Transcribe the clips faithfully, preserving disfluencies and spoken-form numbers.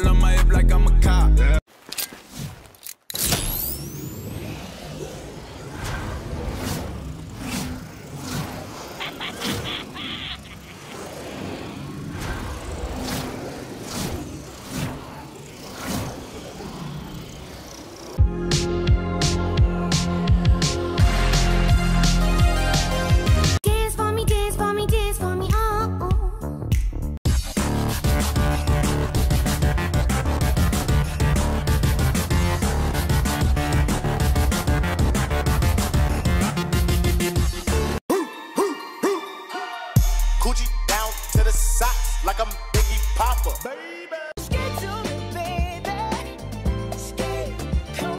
Bubble on my hip like I'm a cop. Yeah. Coochie down to the socks like I'm Biggie Papa. Baby. Skate to me, baby. Skate. Come.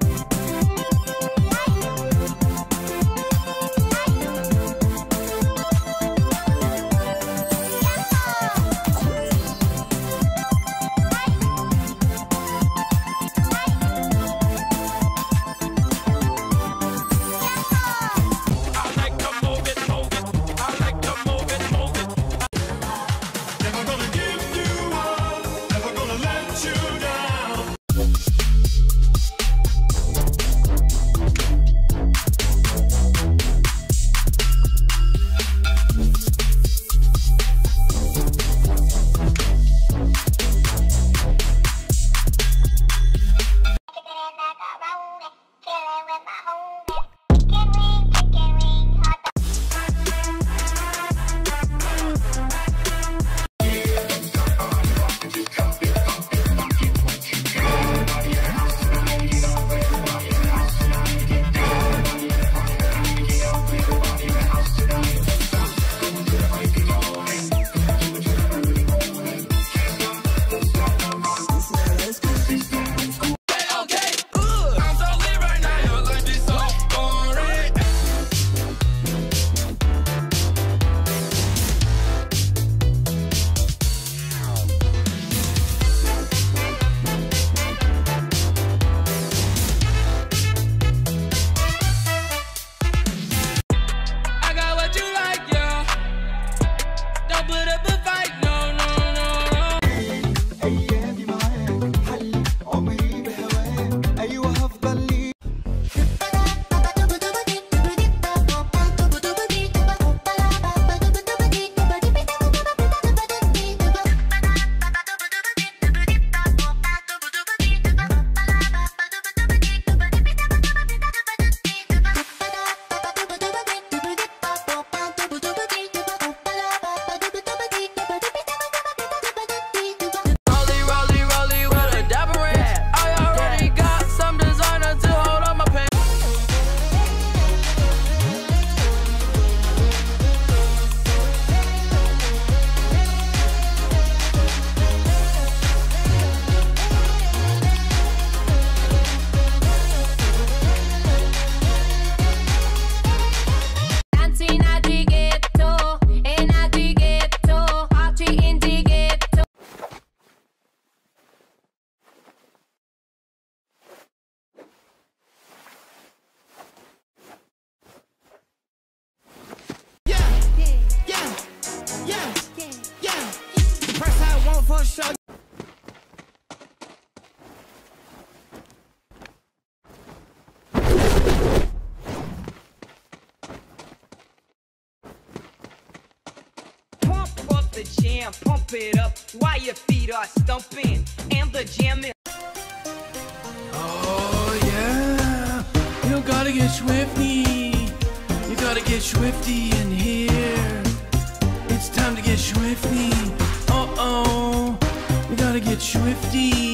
For sure. Pump up the jam, pump it up while your feet are stumping and the jam is. Oh yeah, you gotta get swifty. You gotta get swifty in here. It's time to get swifty. Uh oh, we gotta get swifty.